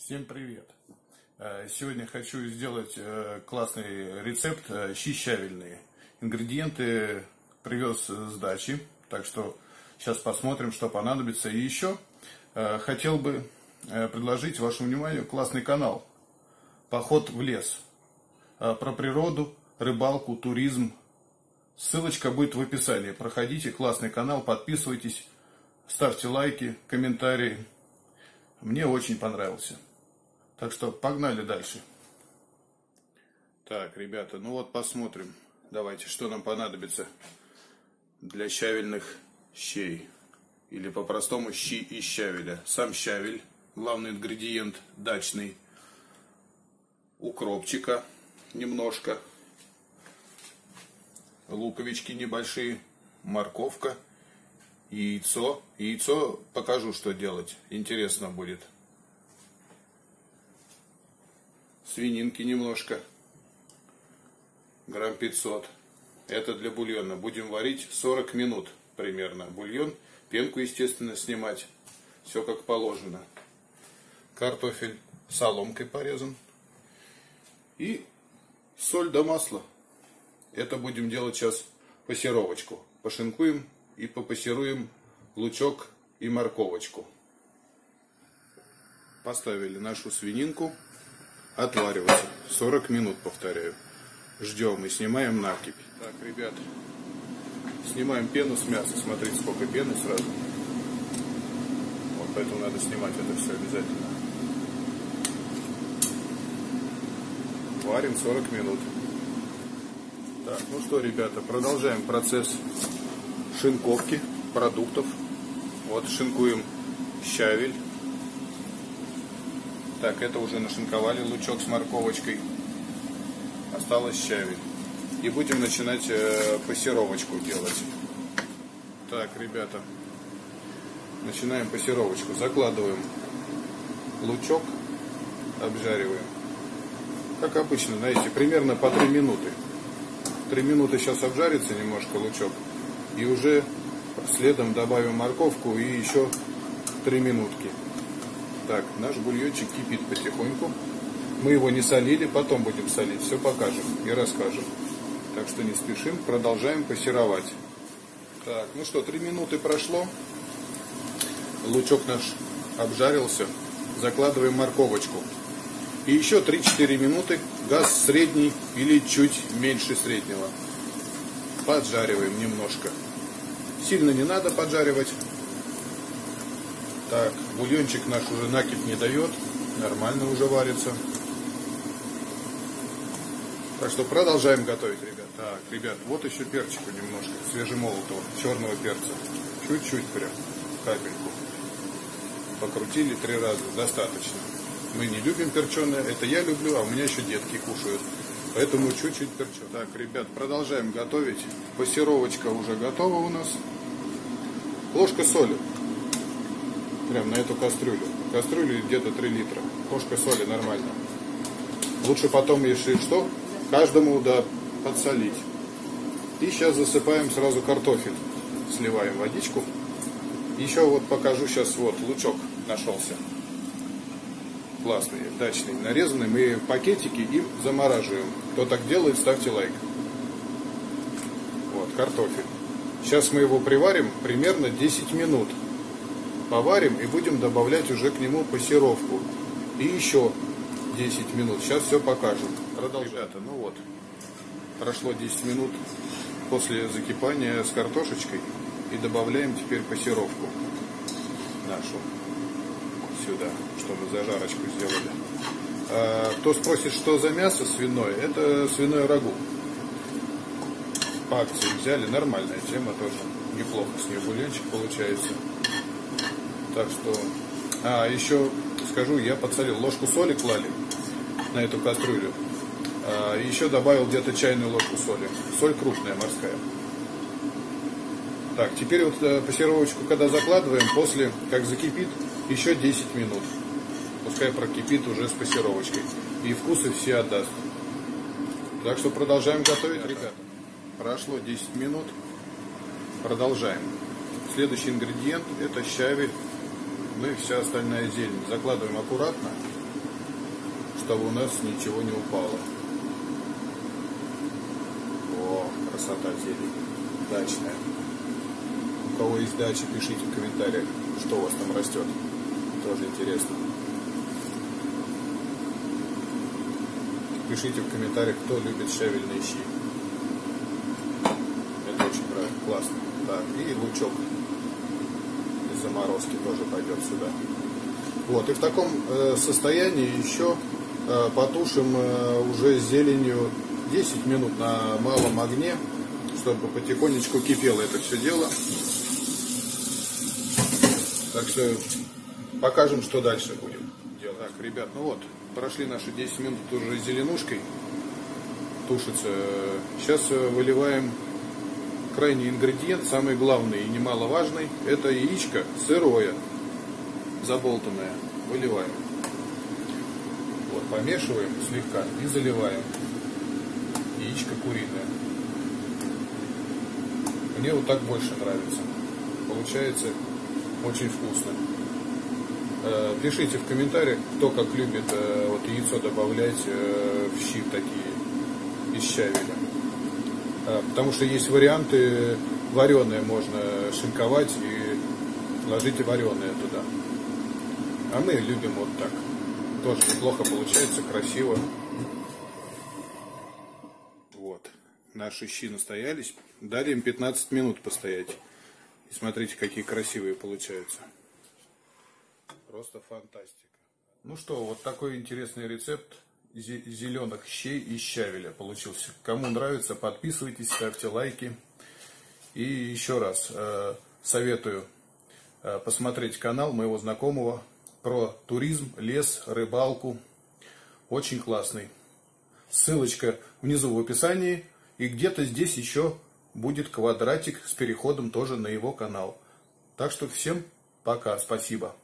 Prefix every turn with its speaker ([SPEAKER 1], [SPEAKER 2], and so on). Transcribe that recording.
[SPEAKER 1] Всем привет! Сегодня хочу сделать классный рецепт щи щавельные. Ингредиенты привез с дачи, так что сейчас посмотрим, что понадобится. И еще хотел бы предложить вашему вниманию классный канал «Поход в лес». Про природу, рыбалку, туризм. Ссылочка будет в описании. Проходите, классный канал, подписывайтесь, ставьте лайки, комментарии. Мне очень понравился. Так что погнали дальше. Так, ребята, ну вот посмотрим. Давайте, что нам понадобится для щавельных щей. Или по-простому щи из щавеля. Сам щавель, главный ингредиент, дачный. Укропчика немножко. Луковички небольшие. Морковка. Яйцо. Яйцо покажу, что делать. Интересно будет. Свининки немножко. Грамм 500. Это для бульона. Будем варить 40 минут примерно. Бульон. Пенку, естественно, снимать. Все как положено. Картофель соломкой порезан. И соль да масло. Это будем делать сейчас пассеровочку. Пошинкуем и попассеруем лучок и морковочку. Поставили нашу свининку отвариваться. 40 минут, повторяю. Ждем и снимаем накипь. Так, ребят, снимаем пену с мяса. Смотрите, сколько пены сразу. Вот поэтому надо снимать это все обязательно. Варим 40 минут. Так, ну что, ребята, продолжаем процесс шинковки продуктов. Вот шинкуем щавель. Так, это уже нашинковали, лучок с морковочкой. Осталось щавель. И будем начинать пассеровочку делать. Так, ребята, начинаем пассеровочку. Закладываем лучок, обжариваем. Как обычно, знаете, примерно по 3 минуты. 3 минуты сейчас обжарится немножко лучок. И уже следом добавим морковку и еще 3 минутки. Так, наш бульончик кипит потихоньку. Мы его не солили, потом будем солить. Все покажем и расскажем. Так что не спешим, продолжаем пассеровать. Так, ну что, 3 минуты прошло. Лучок наш обжарился. Закладываем морковочку. И еще 3-4 минуты. Газ средний или чуть меньше среднего. Поджариваем немножко. Сильно не надо поджаривать. Так, бульончик наш уже накипь не дает. Нормально уже варится. Так что продолжаем готовить, ребят. Так, ребят, вот еще перчику немножко. Свежемолотого, черного перца. Чуть-чуть прям, капельку. Покрутили 3 раза, достаточно. Мы не любим перченое. Это я люблю, а у меня еще детки кушают. Поэтому чуть-чуть перчу. Так, ребят, продолжаем готовить. Пассеровочка уже готова у нас. Ложка соли. Прям на эту кастрюлю. Кастрюлю где-то 3 литра. Ложка соли нормально. Лучше потом, если что, каждому подсолить. И сейчас засыпаем сразу картофель. Сливаем водичку. Еще вот покажу сейчас, вот лучок нашелся. Классный, дачный, нарезанный. Мы пакетики им замораживаем. Кто так делает, ставьте лайк. Вот, картофель. Сейчас мы его приварим примерно 10 минут. Поварим и будем добавлять уже к нему пассеровку. И еще 10 минут. Сейчас все покажем. Продолжаем. Ребята, ну вот. Прошло 10 минут после закипания с картошечкой. И добавляем теперь пассеровку нашу. Сюда, чтобы зажарочку сделали. Кто спросит, что за мясо свиное, это свиное рагу. По акции взяли, нормальная тема тоже. Неплохо с ней бульончик получается. Так что, еще скажу, я подсолил, ложку соли клали на эту кастрюлю. Еще добавил где-то чайную ложку соли. Соль крупная, морская. Так, теперь вот пассеровочку, когда закладываем, после, как закипит, еще 10 минут. Пускай прокипит уже с пассеровочкой. И вкусы все отдаст. Так что продолжаем готовить, ребята. Прошло 10 минут. Продолжаем. Следующий ингредиент это щавель. Ну и вся остальная зелень. Закладываем аккуратно. чтобы у нас ничего не упало. О, красота зелень. Дачная. У кого есть дача, пишите в комментариях, что у вас там растет. Тоже интересно. Пишите в комментариях, кто любит щавельные щи. Это очень классно. Так, и лучок из заморозки тоже пойдет сюда. Вот, и в таком состоянии еще потушим уже зеленью 10 минут на малом огне, чтобы потихонечку кипело это все дело. Так что покажем, что дальше будем делать. Так, ребят, ну вот, прошли наши 10 минут уже зеленушкой. Тушится. Сейчас выливаем крайний ингредиент, самый главный и немаловажный. Это яичко сырое, заболтанное. Выливаем. Вот, помешиваем слегка и заливаем. Яичко куриное. Мне вот так больше нравится. Получается очень вкусно. Пишите в комментариях, кто как любит вот яйцо добавлять в щи такие из щавеля. Потому что есть варианты, вареное можно шинковать и ложите вареное туда. А мы любим вот так. Тоже неплохо получается, красиво. Вот. Наши щи настоялись. Дали им 15 минут постоять. И смотрите, какие красивые получаются. Просто фантастика. Ну что, вот такой интересный рецепт зеленых щей из щавеля получился. Кому нравится, подписывайтесь, ставьте лайки. И еще раз советую посмотреть канал моего знакомого про туризм, лес, рыбалку. Очень классный. Ссылочка внизу в описании. И где-то здесь еще будет квадратик с переходом тоже на его канал. Так что всем пока, спасибо.